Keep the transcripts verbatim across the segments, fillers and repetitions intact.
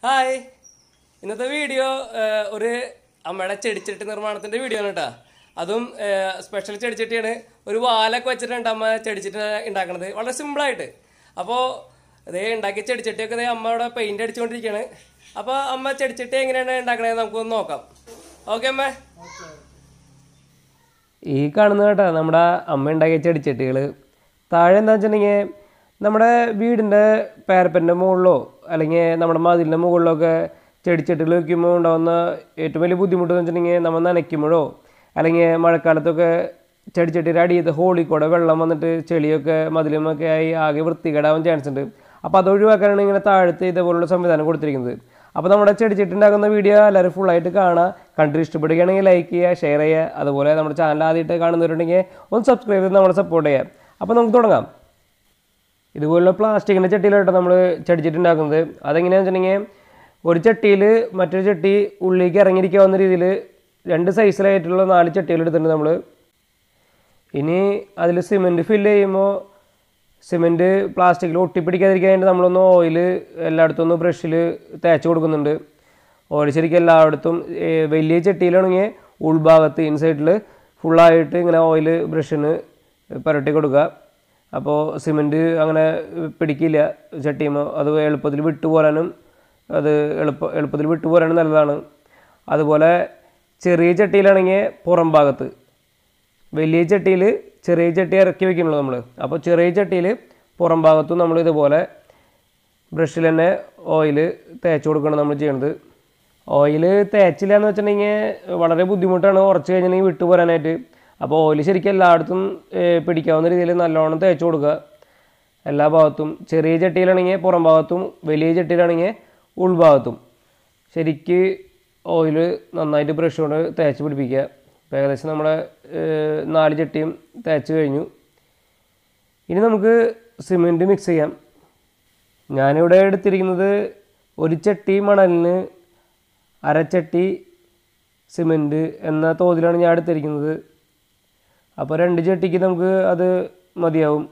Hi, ഇന്നത്തെ video ഒരു അമ്മയുടെ ചെടിച്ചട്ടി നിർമ്മാണത്തിൻ്റെ വീഡിയോ ആണ് കേട്ടോ. അതും സ്പെഷ്യൽ ചെടിച്ചട്ടിയാണ്. ഒരു വാലൊക്കെ വെച്ചിട്ടുണ്ട് അമ്മ ചെടിച്ചട്ടി ഉണ്ടാക്കുന്നത്, വളരെ സിമ്പിളായിട്ട്. അപ്പോൾ ഇതേ ഉണ്ടാക്കിയ ചെടിച്ചട്ടിയൊക്കെ ഇതേ അമ്മ അവിടെ പെയിൻ്റ് അടിച്ചുകൊണ്ടിരിക്കുകയാണ്. അപ്പോൾ അമ്മ ചെടിച്ചട്ടി എങ്ങനെയാണ് ഉണ്ടാക്കണത് നമുക്കൊന്ന് നോക്കാം. ഓക്കെ അമ്മ. ഈ കാണുന്ന കേട്ടോ നമ്മുടെ അമ്മ ഉണ്ടാക്കിയ ചെടിച്ചട്ടികൾ. താഴെ എന്താ വെച്ചിട്ടുണ്ടെങ്കിൽ നമ്മുടെ വീടിൻ്റെ പാരപ്പൻ്റെ മുകളിലോ അല്ലെങ്കിൽ നമ്മുടെ മതിലിൻ്റെ മുകളിലൊക്കെ ചെടിച്ചട്ടികൾ വയ്ക്കുമ്പോൾ ഉണ്ടാകുന്ന ഏറ്റവും വലിയ ബുദ്ധിമുട്ടെന്ന് വെച്ചിട്ടുണ്ടെങ്കിൽ നമ്മൾ നനയ്ക്കുമ്പോഴോ അല്ലെങ്കിൽ മഴക്കാലത്തൊക്കെ ചെടിച്ചട്ടിയുടെ അടിയത്തെ ഹോളിൽ കൂടെ വെള്ളം വന്നിട്ട് ചെളിയൊക്കെ മതിലുമൊക്കെ ആയി ആകെ വൃത്തികേടാവാൻ ചാൻസ് ഉണ്ട്. അപ്പോൾ അത് ഒഴിവാക്കാനാണ് ഇങ്ങനെ താഴത്തെ ഇതേപോലുള്ള സംവിധാനം കൊടുത്തിരിക്കുന്നത്. അപ്പോൾ നമ്മുടെ ചെടിച്ചട്ടി ഉണ്ടാക്കുന്ന വീഡിയോ എല്ലാവരും ഫുള്ളായിട്ട് കാണുക. കണ്ടിട്ട് ഇഷ്ടപ്പെടുകയാണെങ്കിൽ ലൈക്ക് ചെയ്യുക, ഷെയർ ചെയ്യുക. അതുപോലെ നമ്മുടെ ചാനൽ ആദ്യമായിട്ട് കാണുന്നവരുണ്ടെങ്കിൽ ഒന്ന് സബ്സ്ക്രൈബ് ചെയ്ത് നമ്മളെ സപ്പോർട്ട് ചെയ്യുക. അപ്പോൾ നമുക്ക് തുടങ്ങാം. ഇതുപോലുള്ള പ്ലാസ്റ്റിക്കിൻ്റെ ചട്ടിയിലായിട്ടോ നമ്മൾ ചെടിച്ചട്ടി ഉണ്ടാക്കുന്നത്. അതെങ്ങനെയാണെന്ന് വെച്ചിട്ടുണ്ടെങ്കിൽ ഒരു ചട്ടിയിൽ മറ്റൊരു ചട്ടി ഉള്ളിലേക്ക് ഇറങ്ങിയിരിക്കാവുന്ന രീതിയിൽ രണ്ട് സൈസിലായിട്ടുള്ള നാല് ചട്ടികൾ എടുത്തിട്ടുണ്ട് നമ്മൾ. ഇനി അതിൽ സിമെൻറ്റ് ഫില്ല് ചെയ്യുമ്പോൾ സിമെൻറ്റ് പ്ലാസ്റ്റിക്കിൽ ഒട്ടിപ്പിടിക്കാതിരിക്കാനായിട്ട് നമ്മളൊന്ന് ഓയിൽ എല്ലായിടത്തും ഒന്ന് ബ്രഷിൽ തേച്ച് കൊടുക്കുന്നുണ്ട്. ഓയിൽ ശരിക്കും എല്ലായിടത്തും വലിയ ചട്ടിയിലാണെങ്കിൽ ഉൾഭാഗത്ത് ഇൻസൈഡിൽ ഫുള്ളായിട്ട് ഇങ്ങനെ ഓയിൽ ബ്രഷിന് പുരട്ടി കൊടുക്കുക. അപ്പോൾ സിമെൻറ്റ് അങ്ങനെ പിടിക്കില്ല ചട്ടിയുമ്പോൾ. അത് എളുപ്പത്തിൽ വിട്ടുപോരാനും അത് എളുപ്പ എളുപ്പത്തിൽ വിട്ടുപോരാനും നല്ലതാണ്. അതുപോലെ ചെറിയ ചട്ടിയിലാണെങ്കിൽ പുറം ഭാഗത്ത്, വലിയ ചട്ടിയിൽ ചെറിയ ചട്ടി ഇറക്കി വയ്ക്കുന്നുള്ളൂ നമ്മൾ. അപ്പോൾ ചെറിയ ചട്ടിയിൽ പുറം ഭാഗത്തും നമ്മൾ ഇതുപോലെ ബ്രഷിൽ തന്നെ ഓയിൽ തേച്ച് കൊടുക്കണം നമ്മൾ ചെയ്യണത്. ഓയിൽ തേച്ചില്ല എന്ന് വെച്ചിട്ടുണ്ടെങ്കിൽ വളരെ ബുദ്ധിമുട്ടാണ് ഉറച്ച് കഴിഞ്ഞിട്ടുണ്ടെങ്കിൽ വിട്ടു പോരാനായിട്ട്. അപ്പോൾ ഓയിൽ ശരിക്കും എല്ലായിടത്തും പിടിക്കാവുന്ന രീതിയിൽ നല്ലോണം തേച്ച് കൊടുക്കുക എല്ലാ ഭാഗത്തും. ചെറിയ ചട്ടിയിലാണെങ്കിൽ പുറം ഭാഗത്തും, വലിയ ചട്ടിയിലാണെങ്കിൽ ഉൾഭാഗത്തും ശരിക്ക് ഓയിൽ നന്നായിട്ട് ബ്രഷ് കൊണ്ട് തേച്ച് പിടിപ്പിക്കുക. ഇപ്പോൾ ഏകദേശം നമ്മുടെ നാല് ചട്ടിയും തേച്ച് കഴിഞ്ഞു. ഇനി നമുക്ക് സിമെൻറ്റ് മിക്സ് ചെയ്യാം. ഞാനിവിടെ എടുത്തിരിക്കുന്നത് ഒരു ചട്ടി മണലിന് അരച്ചട്ടി സിമെൻറ്റ് എന്ന തോതിലാണ് ഞാൻ എടുത്തിരിക്കുന്നത്. അപ്പോൾ രണ്ട് ചട്ടിക്ക് നമുക്ക് അത് മതിയാവും.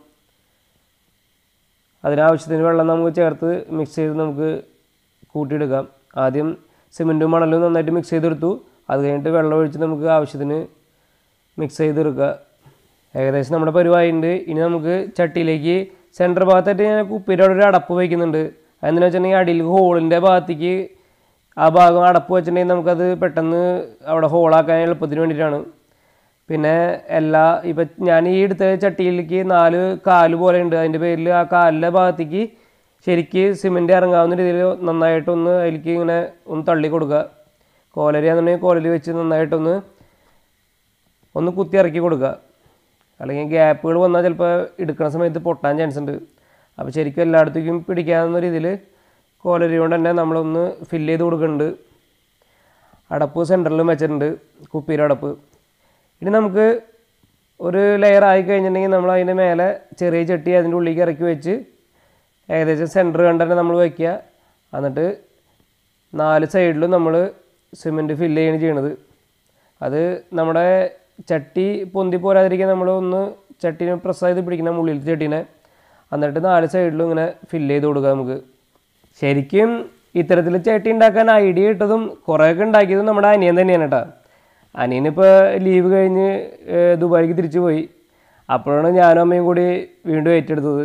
അതിനാവശ്യത്തിന് വെള്ളം നമുക്ക് ചേർത്ത് മിക്സ് ചെയ്ത് നമുക്ക് കൂട്ടിയെടുക്കാം. ആദ്യം സിമെൻറ്റും മണലും നന്നായിട്ട് മിക്സ് ചെയ്തെടുത്തു. അത് കഴിഞ്ഞിട്ട് വെള്ളം ഒഴിച്ച് നമുക്ക് ആവശ്യത്തിന് മിക്സ് ചെയ്തെടുക്കുക. ഏകദേശം നമ്മുടെ പരിവായിട്ടുണ്ട്. ഇനി നമുക്ക് ചട്ടിയിലേക്ക് സെൻറ്റർ ഭാഗത്തായിട്ട് ഞാൻ കുപ്പിയുടെ ഒരു അടപ്പ് വയ്ക്കുന്നുണ്ട്. അതെന്താണെന്ന് വെച്ചിട്ടുണ്ടെങ്കിൽ അടിയിൽ ഹോളിൻ്റെ ഭാഗത്തേക്ക് ആ ഭാഗം അടപ്പ് വെച്ചിട്ടുണ്ടെങ്കിൽ നമുക്കത് പെട്ടെന്ന് അവിടെ ഹോളാക്കാൻ എളുപ്പത്തിന് വേണ്ടിയിട്ടാണ്. പിന്നെ എല്ലാ ഇപ്പം ഞാൻ ഈ എടുത്ത ചട്ടിയിലേക്ക് നാല് കാല് പോലെ ഉണ്ട്. അതിൻ്റെ പേരിൽ ആ കാലിൻ്റെ ഭാഗത്തേക്ക് ശരിക്ക് സിമെൻറ്റ് ഇറങ്ങാവുന്ന രീതിയിൽ നന്നായിട്ടൊന്ന് അതിലേക്ക് ഇങ്ങനെ ഒന്ന് തള്ളി കൊടുക്കുക. കോലരിയാണെന്നുണ്ടെങ്കിൽ കോലരി വെച്ച് നന്നായിട്ടൊന്ന് ഒന്ന് കുത്തി ഇറക്കി കൊടുക്കുക. അല്ലെങ്കിൽ ഗ്യാപ്പുകൾ വന്നാൽ ചിലപ്പോൾ എടുക്കുന്ന സമയത്ത് പൊട്ടാൻ ചാൻസ് ഉണ്ട്. അപ്പോൾ ശരിക്കും എല്ലായിടത്തേക്കും പിടിക്കാവുന്ന രീതിയിൽ കോലരി കൊണ്ട് തന്നെ നമ്മളൊന്ന് ഫില്ല് ചെയ്ത് കൊടുക്കുന്നുണ്ട്. അടപ്പ് സെൻറ്ററിലും വെച്ചിട്ടുണ്ട്, കുപ്പിയുടെ അടപ്പ്. ഇനി നമുക്ക് ഒരു ലെയർ ആയി കഴിഞ്ഞിട്ടുണ്ടെങ്കിൽ നമ്മൾ അതിൻ്റെ മേലെ ചെറിയ ചട്ടി അതിൻ്റെ ഉള്ളിലേക്ക് ഇറക്കി വെച്ച് ഏകദേശം സെൻറ്റർ കണ്ട് തന്നെ നമ്മൾ വയ്ക്കുക. എന്നിട്ട് നാല് സൈഡിലും നമ്മൾ സിമെൻറ്റ് ഫില്ല് ചെയ്യാണ് ചെയ്യണത്. അത് നമ്മുടെ ചട്ടി പൊന്തി പോരാതിരിക്കാൻ നമ്മൾ ഒന്ന് ചട്ടീനെ പ്രസ് ചെയ്ത് പിടിക്കണം ഉള്ളിലത്തെ ചട്ടീനെ. എന്നിട്ട് നാല് സൈഡിലും ഇങ്ങനെ ഫില്ല് ചെയ്ത് കൊടുക്കുക നമുക്ക്. ശരിക്കും ഇത്തരത്തിൽ ചട്ടി ഉണ്ടാക്കാൻ ഐഡിയ കിട്ടതും കുറേയൊക്കെ ഉണ്ടാക്കിയതും നമ്മുടെ അനിയൻ തന്നെയാണ് കേട്ടോ. അനിയനിപ്പോൾ ലീവ് കഴിഞ്ഞ് ദുബായിക്ക് തിരിച്ചു പോയി. അപ്പോഴാണ് ഞാനും അമ്മയും കൂടി വീണ്ടും ഏറ്റെടുത്തത്.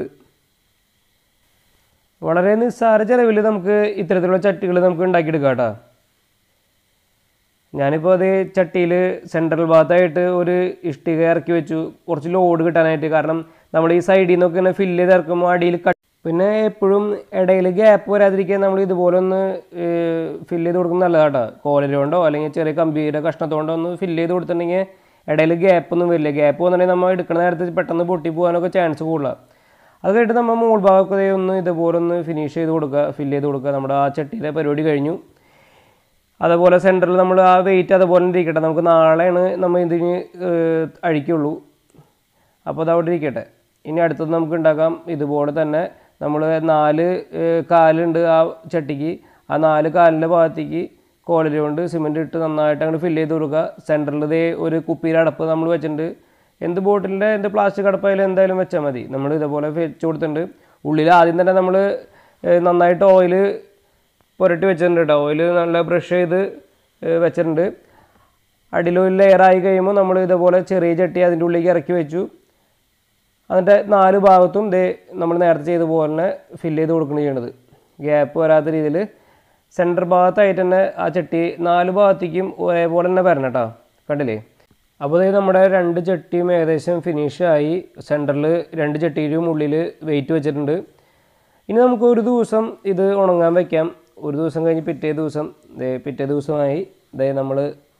വളരെ നിസ്സാര ചിലവിൽ നമുക്ക് ഇത്തരത്തിലുള്ള ചട്ടികൾ നമുക്ക് ഉണ്ടാക്കിയെടുക്കാം കേട്ടോ. ഞാനിപ്പോൾ അത് ചട്ടിയിൽ സെൻട്രൽ ഭാഗത്തായിട്ട് ഒരു ഇഷ്ടിക ഇറക്കി വെച്ചു, കുറച്ച് ലോഡ് കിട്ടാനായിട്ട്. കാരണം നമ്മൾ ഈ സൈഡിൽ നിന്നൊക്കെ ഇങ്ങനെ ഫില്ല് ചെയ്ത് ഇറക്കുമ്പോൾ അടിയിൽ കട്ട്. പിന്നെ എപ്പോഴും ഇടയിൽ ഗ്യാപ്പ് വരാതിരിക്കാൻ നമ്മൾ ഇതുപോലെ ഒന്ന് ഫില്ല് ചെയ്ത് കൊടുക്കുന്നത് നല്ലതാണ് കേട്ടോ. കോലരി കൊണ്ടോ അല്ലെങ്കിൽ ചെറിയ കമ്പിയുടെ കഷ്ണത്തോണ്ടോ ഒന്ന് ഫില്ല് ചെയ്ത് കൊടുത്തിട്ടുണ്ടെങ്കിൽ ഇടയിൽ ഗ്യാപ്പൊന്നും വരില്ല. ഗ്യാപ്പ് വന്നിട്ടുണ്ടെങ്കിൽ നമ്മൾ എടുക്കുന്ന നേരത്ത് പെട്ടെന്ന് പൊട്ടി പോകാനൊക്കെ ചാൻസ് കൂടുതല. അത് കഴിഞ്ഞിട്ട് നമ്മൾ മുകൾ ഭാഗമൊക്കെ ഒന്ന് ഇതുപോലെ ഒന്ന് ഫിനിഷ് ചെയ്ത് കൊടുക്കുക, ഫില്ല് ചെയ്ത് കൊടുക്കുക. നമ്മുടെ ആ ചട്ടിയിലെ പരിപാടി കഴിഞ്ഞു. അതുപോലെ സെൻറ്ററിൽ നമ്മൾ ആ വെയിറ്റ് അതുപോലെ ഇരിക്കട്ടെ. നമുക്ക് നാളെയാണ് നമ്മൾ ഇതിന് അഴിക്കുള്ളൂ. അപ്പോൾ അത് അവിടെ ഇരിക്കട്ടെ. ഇനി അടുത്തത് നമുക്ക് ഉണ്ടാക്കാം. ഇതുപോലെ തന്നെ നമ്മൾ നാല് കാലുണ്ട് ആ ചട്ടിക്ക്. ആ നാല് കാലിൻ്റെ ഭാഗത്തേക്ക് കോലരി കൊണ്ട് സിമെൻറ്റ് ഇട്ട് നന്നായിട്ട് അങ്ങോട്ട് ഫില്ല് ചെയ്ത് കൊടുക്കുക. സെൻറ്ററിൽ ഇതേ ഒരു കുപ്പിയുടെ അടപ്പ് നമ്മൾ വെച്ചിട്ടുണ്ട്. എന്ത് ബോട്ടിലിൻ്റെ എന്ത് പ്ലാസ്റ്റിക് അടപ്പായാലും എന്തായാലും വെച്ചാൽ മതി. നമ്മൾ ഇതേപോലെ വെച്ച് കൊടുത്തിട്ടുണ്ട്. ഉള്ളിൽ ആദ്യം തന്നെ നമ്മൾ നന്നായിട്ട് ഓയിൽ പുരട്ടി വെച്ചിട്ടുണ്ട് കേട്ടോ. ഓയിൽ നല്ല ബ്രഷ് ചെയ്ത് വെച്ചിട്ടുണ്ട്. അടിയിൽ ഓയിൽ ലെയറായി കഴിയുമ്പോൾ നമ്മൾ ഇതേപോലെ ചെറിയ ചട്ടി അതിൻ്റെ ഉള്ളിലേക്ക് ഇറക്കി വെച്ചു. അതിൻ്റെ നാല് ഭാഗത്തും ഇതേ നമ്മൾ നേരത്തെ ചെയ്ത പോലെ തന്നെ ഫില്ല് ചെയ്ത് കൊടുക്കുകയാണ് ചെയ്യണത്. ഗ്യാപ്പ് വരാത്ത രീതിയിൽ സെൻറ്റർ ഭാഗത്തായിട്ട് തന്നെ ആ ചട്ടി നാല് ഭാഗത്തേക്കും ഒരേപോലെ തന്നെ വരണം കേട്ടോ. കണ്ടില്ലേ? അപ്പോൾ ഇത് നമ്മുടെ രണ്ട് ചട്ടിയും ഏകദേശം ഫിനിഷായി. സെൻറ്ററിൽ രണ്ട് ചട്ടിയിലും ഉള്ളിൽ വെയിറ്റ് വെച്ചിട്ടുണ്ട്. ഇനി നമുക്ക് ഒരു ദിവസം ഇത് ഉണങ്ങാൻ വയ്ക്കാം. ഒരു ദിവസം കഴിഞ്ഞ് പിറ്റേ ദിവസം പിറ്റേ ദിവസമായി ഇതേ നമ്മൾ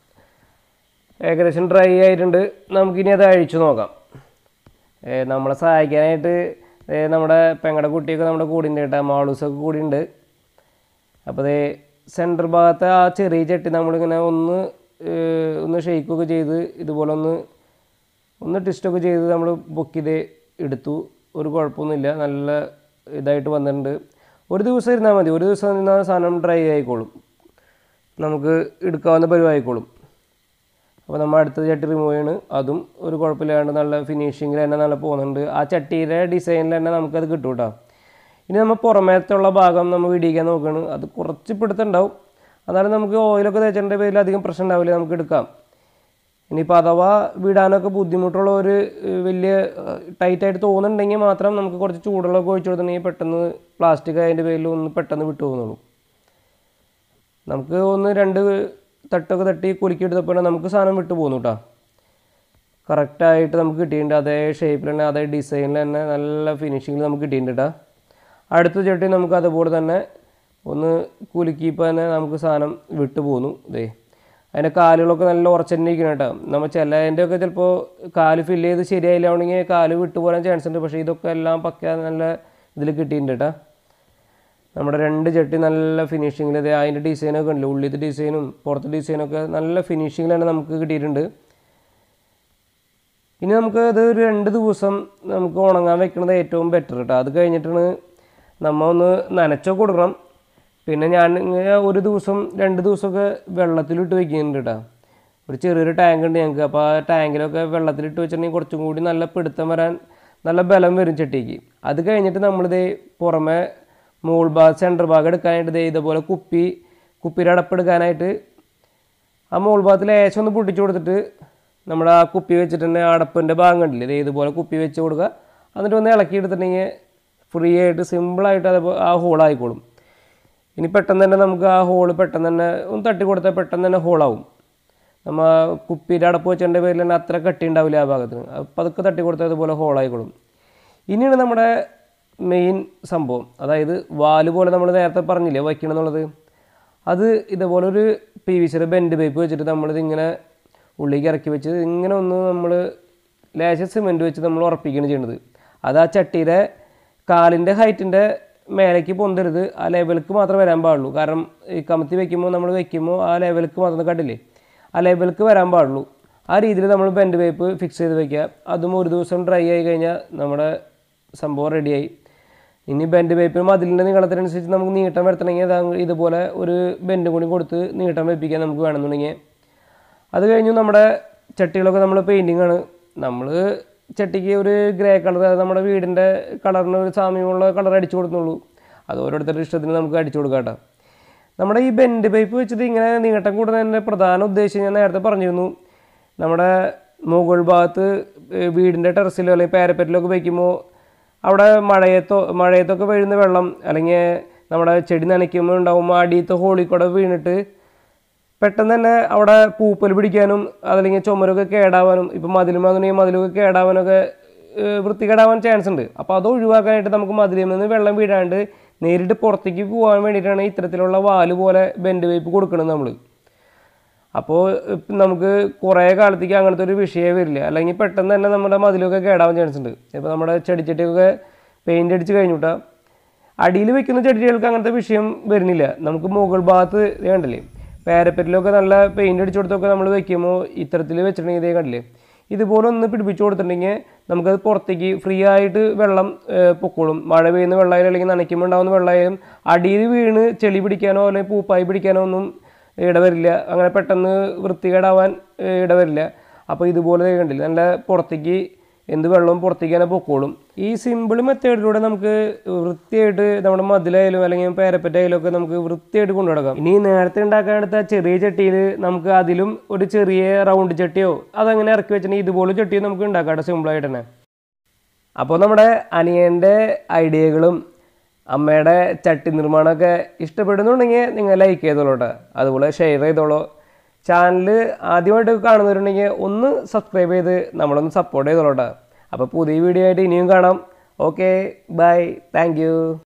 ഏകദേശം ഡ്രൈ ആയിട്ടുണ്ട്. നമുക്കിനി അത് അഴിച്ചു നോക്കാം. നമ്മളെ സഹായിക്കാനായിട്ട് നമ്മുടെ പെങ്ങളുടെ കുട്ടിയൊക്കെ നമ്മുടെ കൂടിയുണ്ട് കേട്ടോ. മാളൂസൊക്കെ കൂടിയുണ്ട്. അപ്പോൾ അതേ സെൻറ്റർ ഭാഗത്തെ ആ ചെറിയ ചട്ടി നമ്മളിങ്ങനെ ഒന്ന് ഒന്ന് ഷെയ്ക്കൊക്കെ ചെയ്ത് ഇതുപോലെ ഒന്ന് ഒന്ന് ട്വിസ്റ്റൊക്കെ ചെയ്ത് നമ്മൾ ബുക്ക് ചെയ്ത് എടുത്തു. ഒരു കുഴപ്പമൊന്നുമില്ല, നല്ല ഇതായിട്ട് വന്നിട്ടുണ്ട്. ഒരു ദിവസം ഇരുന്നാൽ മതി. ഒരു ദിവസം നിന്നാൽ സാധനം ഡ്രൈ ആയിക്കോളും, നമുക്ക് എടുക്കാവുന്ന പരിവായിക്കോളും. അപ്പോൾ നമ്മൾ അടുത്ത ചട്ടി റിമൂവ് ചെയ്യണ്. അതും ഒരു കുഴപ്പമില്ലാണ്ട് നല്ല ഫിനിഷിങ്ങിൽ തന്നെ നല്ല പോകുന്നുണ്ട്. ആ ചട്ടിയുടെ ഡിസൈനിൽ തന്നെ നമുക്കത് കിട്ടും കേട്ടോ. ഇനി നമ്മൾ പുറമേത്തുള്ള ഭാഗം നമ്മൾ ഇടിയിക്കാൻ നോക്കുകയാണ്. അത് കുറച്ച് പിടുത്തുണ്ടാവും, എന്നാലും നമുക്ക് ഓയിലൊക്കെ തേച്ചതിൻ്റെ പേരിൽ അധികം പ്രശ്നം ഉണ്ടാവില്ല, നമുക്ക് എടുക്കാം. ഇനിയിപ്പോൾ അഥവാ വിടാനൊക്കെ ബുദ്ധിമുട്ടുള്ള ഒരു വലിയ ടൈറ്റായിട്ട് തോന്നുന്നുണ്ടെങ്കിൽ മാത്രം നമുക്ക് കുറച്ച് ചൂടുള്ളൊക്കെ ഒഴിച്ചു കൊടുത്തിട്ടുണ്ടെങ്കിൽ പെട്ടെന്ന് പ്ലാസ്റ്റിക് അതിൻ്റെ പേരിൽ ഒന്ന് പെട്ടെന്ന് വിട്ടു പോകുന്നുള്ളൂ. നമുക്ക് ഒന്ന് രണ്ട് തട്ടൊക്കെ തട്ടി കുലുക്കി എടുത്തപ്പോൾ നമുക്ക് സാധനം വിട്ടു പോകുന്നു കേട്ടോ. കറക്റ്റായിട്ട് നമുക്ക് കിട്ടിയിട്ടുണ്ട്. അതേ ഷേപ്പിൽ തന്നെ അതേ ഡിസൈനിൽ തന്നെ നല്ല ഫിനിഷിങ്ങിൽ നമുക്ക് കിട്ടിയിട്ടുണ്ട് കേട്ടോ. അടുത്ത ചട്ടി നമുക്ക് അതുപോലെ തന്നെ ഒന്ന് കുലുക്കിയപ്പോൾ തന്നെ നമുക്ക് സാധനം വിട്ടു പോന്നു. ഇതേ അതിൻ്റെ കാലുകളൊക്കെ നല്ല ഉറച്ചന്നെ ഇരിക്കണം കേട്ടോ. നമ്മൾ ചിലതിൻ്റെയൊക്കെ ചിലപ്പോൾ കാല് ഫില്ല് ചെയ്ത് ശരിയായില്ലാണെങ്കിൽ കാല് വിട്ടു പോരാൻ ചാൻസ് ഉണ്ട്. പക്ഷേ ഇതൊക്കെ എല്ലാം പക്ക നല്ല ഇതിൽ കിട്ടിയിട്ടുണ്ട് കേട്ടോ. നമ്മുടെ രണ്ട് ചട്ടി നല്ല ഫിനിഷിങ്ങിൽ ഇതേ അതിൻ്റെ ഡിസൈനൊക്കെ ഉണ്ടല്ലോ, ഉള്ളിലത്തെ ഡിസൈനും പുറത്തെ ഡിസൈനൊക്കെ നല്ല ഫിനിഷിങ്ങിൽ തന്നെ നമുക്ക് കിട്ടിയിട്ടുണ്ട്. ഇനി നമുക്ക് അത് ഒരു രണ്ട് ദിവസം നമുക്ക് ഉണങ്ങാൻ വെക്കുന്നത് ഏറ്റവും ബെറ്റർ കേട്ടോ. അത് കഴിഞ്ഞിട്ടാണ് നമ്മൾ ഒന്ന് നനച്ചൊക്കെ കൊടുക്കണം. പിന്നെ ഞാൻ ഒരു ദിവസം രണ്ട് ദിവസമൊക്കെ വെള്ളത്തിലിട്ട് വെക്കുന്നുണ്ട് കേട്ടോ. ഒരു ചെറിയൊരു ടാങ്ക് ഉണ്ട് ഞങ്ങൾക്ക്. അപ്പോൾ ആ ടാങ്കിലൊക്കെ വെള്ളത്തിലിട്ട് വെച്ചിട്ടുണ്ടെങ്കിൽ കുറച്ചും കൂടി നല്ല പിടുത്തം വരാൻ നല്ല ബലം വരും ചട്ടിക്ക്. അത് കഴിഞ്ഞിട്ട് നമ്മളിത് പുറമെ മുകൾ ഭാഗം സെൻറ്റർ ഭാഗം എടുക്കാനായിട്ട് ഇതേ ഇതുപോലെ കുപ്പി കുപ്പിയുടെ അടപ്പെടുക്കാനായിട്ട് ആ മുകൾ ഭാഗത്തിൽ ലേശം ഒന്ന് പൊട്ടിച്ചു കൊടുത്തിട്ട് നമ്മുടെ ആ കുപ്പി വെച്ചിട്ട് തന്നെ അടപ്പിൻ്റെ ഭാഗം കണ്ടില്ലേ, ഇതേ ഇതുപോലെ കുപ്പി വെച്ച് കൊടുക്കുക. എന്നിട്ട് ഒന്ന് ഇളക്കി എടുത്തിട്ടുണ്ടെങ്കിൽ ഫ്രീ ആയിട്ട് സിമ്പിളായിട്ട് അതേപോലെ ആ ഹോളായിക്കോളും. ഇനി പെട്ടെന്ന് തന്നെ നമുക്ക് ആ ഹോള് പെട്ടെന്ന് തന്നെ ഒന്ന് തട്ടി കൊടുത്താൽ പെട്ടെന്ന് തന്നെ ഹോളാവും. നമ്മൾ കുപ്പിയുടെ അടപ്പ് വെച്ചതിൻ്റെ പേരിൽ തന്നെ അത്ര കട്ടി ഉണ്ടാവില്ല ആ ഭാഗത്തിന്. അപ്പോൾ അതൊക്കെ തട്ടി കൊടുത്താൽ അതുപോലെ ഹോളായിക്കോളും. ഇനിയാണ് നമ്മുടെ മെയിൻ സംഭവം, അതായത് വാല് പോലെ നമ്മൾ നേരത്തെ പറഞ്ഞില്ലേ വയ്ക്കണം എന്നുള്ളത്. അത് ഇതുപോലെ ഒരു പി വി സിയുടെ ബെൻഡ് പൈപ്പ് വെച്ചിട്ട് നമ്മളിത് ഇങ്ങനെ ഉള്ളിലേക്ക് ഇറക്കി വെച്ച് ഇങ്ങനെ ഒന്ന് നമ്മൾ ലേശം സിമെൻറ്റ് വെച്ച് നമ്മൾ ഉറപ്പിക്കുകയാണ് ചെയ്യുന്നത്. അത് ആ ചട്ടിയുടെ കാലിൻ്റെ ഹൈറ്റിൻ്റെ മേലേക്ക് പൊന്തരുത്, ആ ലെവലിക്ക് മാത്രമേ വരാൻ പാടുള്ളൂ. കാരണം ഈ കമത്തി വെക്കുമ്പോൾ നമ്മൾ വെക്കുമ്പോൾ ആ ലെവലിക്ക് മാത്രം കണ്ടില്ലേ, ആ ലെവലിക്ക് വരാൻ പാടുള്ളൂ. ആ രീതിയിൽ നമ്മൾ ബെൻഡ് പൈപ്പ് ഫിക്സ് ചെയ്ത് വെക്കുക. അതും ഒരു ദിവസം ഡ്രൈ ആയി കഴിഞ്ഞാൽ നമ്മുടെ സംഭവം റെഡിയായി. ഇനി ബെൻഡ് പൈപ്പിന് മതിലിൻ്റെ നീളത്തിനനുസരിച്ച് നമുക്ക് നീട്ടം വരുത്തണമെങ്കിൽ ഇതുപോലെ ഒരു ബെൻഡും കൂടി കൊടുത്ത് നീട്ടം വെപ്പിക്കാൻ നമുക്ക് വേണമെന്നുണ്ടെങ്കിൽ. അത് കഴിഞ്ഞു നമ്മുടെ ചട്ടികളൊക്കെ നമ്മൾ പെയിൻറ്റിങ് ആണ്. നമ്മൾ ചട്ടിക്ക് ഒരു ഗ്രേ കളർ, നമ്മുടെ വീടിൻ്റെ കളറിന് ഒരു സാമ്യമുള്ള കളർ അടിച്ചു കൊടുക്കുന്നുള്ളൂ. അത് ഓരോരുത്തരുടെ ഇഷ്ടത്തിന് നമുക്ക് അടിച്ചു കൊടുക്കാം കേട്ടോ. നമ്മുടെ ഈ ബെൻഡ് പൈപ്പ് വെച്ചിട്ട് ഇങ്ങനെ നീട്ടം കൂടുന്നതിൻ്റെ പ്രധാന ഉദ്ദേശം ഞാൻ നേരത്തെ പറഞ്ഞിരുന്നു. നമ്മുടെ മുകൾ ഭാഗത്ത് വീടിൻ്റെ ടെറസിലോ അല്ലെങ്കിൽ പാരപ്പറ്റിലൊക്കെ വയ്ക്കുമ്പോൾ അവിടെ മഴയത്തോ മഴയത്തൊക്കെ വീഴുന്ന വെള്ളം അല്ലെങ്കിൽ നമ്മുടെ ചെടി നനയ്ക്കുമ്പോൾ ഉണ്ടാകുമ്പോൾ അടിയത്തെ ഹോളിൽ കൂടെ വീണിട്ട് പെട്ടെന്ന് തന്നെ അവിടെ പൂപ്പൽ പിടിക്കാനും അതല്ലെങ്കിൽ ചുമരൊക്കെ കേടാവാനും ഇപ്പോൾ മതിലുമാകുന്നെങ്കിൽ മതിലൊക്കെ കേടാവാനൊക്കെ വൃത്തികേടാവാൻ ചാൻസ് ഉണ്ട്. അപ്പോൾ അത് ഒഴിവാക്കാനായിട്ട് നമുക്ക് മതിലിൽ നിന്ന് വെള്ളം വീഴാണ്ട് നേരിട്ട് പുറത്തേക്ക് പോകാൻ വേണ്ടിയിട്ടാണ് ഇത്തരത്തിലുള്ള വാല് പോലെ ബെൻഡ് പൈപ്പ് കൊടുക്കുന്നത് നമ്മൾ. അപ്പോൾ നമുക്ക് കുറേ കാലത്തേക്ക് അങ്ങനത്തെ ഒരു വിഷയമേ വരില്ല. അല്ലെങ്കിൽ പെട്ടെന്ന് തന്നെ നമ്മുടെ മതിലൊക്കെ കേടാവാൻ ചാൻസ് ഉണ്ട്. ഇപ്പോൾ നമ്മുടെ ചെടിച്ചട്ടിയൊക്കെ പെയിൻ്റ് അടിച്ച് കഴിഞ്ഞിട്ടാ അടിയിൽ വെക്കുന്ന ചെടികൾക്ക് അങ്ങനത്തെ വിഷയം വരുന്നില്ല. നമുക്ക് മുകൾ ഭാഗത്ത് കണ്ടില്ലേ, പാരപ്പറ്റിലൊക്കെ നല്ല പെയിൻ്റ് അടിച്ചു കൊടുത്തൊക്കെ നമ്മൾ വെക്കുമ്പോൾ ഇത്തരത്തിൽ വെച്ചിട്ടുണ്ടെങ്കിൽ ഇതേ കണ്ടില്ലേ, ഇതുപോലെ ഒന്ന് പിടിപ്പിച്ചു കൊടുത്തിട്ടുണ്ടെങ്കിൽ നമുക്കത് പുറത്തേക്ക് ഫ്രീ ആയിട്ട് വെള്ളം പൊക്കോളും. മഴ പെയ്യുന്ന വെള്ളമായാലും അല്ലെങ്കിൽ നനയ്ക്കുമ്പോൾ ഉണ്ടാകുന്ന വെള്ളമായാലും അടിയിൽ വീണ് ചെളി പിടിക്കാനോ അല്ലെങ്കിൽ പൂപ്പായി പിടിക്കാനോ ഒന്നും ഇടവരില്ല. അങ്ങനെ പെട്ടെന്ന് വൃത്തികേടാവാൻ ഇടവരില്ല. അപ്പോൾ ഇതുപോലെ കണ്ടില്ല, നല്ല പുറത്തേക്ക് എന്ത് വെള്ളവും പുറത്തേക്ക് തന്നെ പൊക്കോളും. ഈ സിമ്പിൾ മെത്തേഡിലൂടെ നമുക്ക് വൃത്തിയായിട്ട് നമ്മുടെ മതിലായാലും അല്ലെങ്കിൽ പേരപ്പറ്റായാലും ഒക്കെ നമുക്ക് വൃത്തിയായിട്ട് കൊണ്ടു നടക്കാം. ഇനി നേരത്തെ ഉണ്ടാക്കാനെടുത്ത ചെറിയ ചട്ടിയിൽ നമുക്ക് അതിലും ഒരു ചെറിയ റൗണ്ട് ചട്ടിയോ അതങ്ങനെ ഇറക്കി വെച്ചിട്ടുണ്ടെങ്കിൽ ഇതുപോലെ ചട്ടിയോ നമുക്ക് ഉണ്ടാക്കാം സിമ്പിളായിട്ട് തന്നെ. അപ്പോൾ നമ്മുടെ അനിയൻ്റെ ഐഡിയകളും അമ്മയുടെ ചട്ടി നിർമ്മാണമൊക്കെ ഇഷ്ടപ്പെടുന്നുണ്ടെങ്കിൽ നിങ്ങൾ ലൈക്ക് ചെയ്തോളൂ കേട്ടോ. അതുപോലെ ഷെയർ ചെയ്തോളൂ. ചാനൽ ആദ്യമായിട്ട് കാണുന്നവരുണ്ടെങ്കിൽ ഒന്ന് സബ്സ്ക്രൈബ് ചെയ്ത് നമ്മളൊന്ന് സപ്പോർട്ട് ചെയ്തോളൂ കേട്ടോ. അപ്പോൾ പുതിയ വീഡിയോ ആയിട്ട് ഇനിയും കാണാം. Okay, bye, thank U.